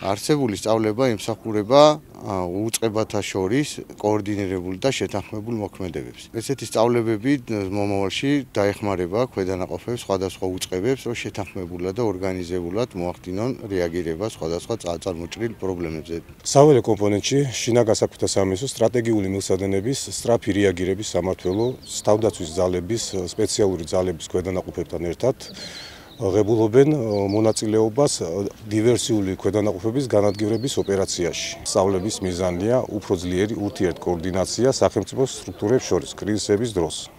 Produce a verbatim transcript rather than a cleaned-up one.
არსებული სწავლება იმსახურება უწყებათშორისი კოორდინირებული და შეთანხმებულ მოქმედებებს. ესეთი სწავლებები მომავალში დაეხმარება ქვედანაყოფებს სხვადასხვა უწყებებს, რომ შეთანხმებულად და ორგანიზებულად მოახდინონ რეაგირება სხვადასხვა წარუმჭრელ პრობლემებზე. საველე კომპონენტში შინაგან საქმეთა სამინისტროს სტრატეგიული მილსადენების სწრაფი რეაგირების სამმართველოს თავდაცვის ძალების სპეციალური ძალების ქვედანაყოფებთან ერთად ღებულობენ მონაწილეობას დივერსიული ქვედანაყოფების განადგურების ოპერაციაში. სწავლების მიზანია უფრო ძლიერი ურთიერთკოორდინაცია სახელმწიფო სტრუქტურებს შორის კრიზისების დროს.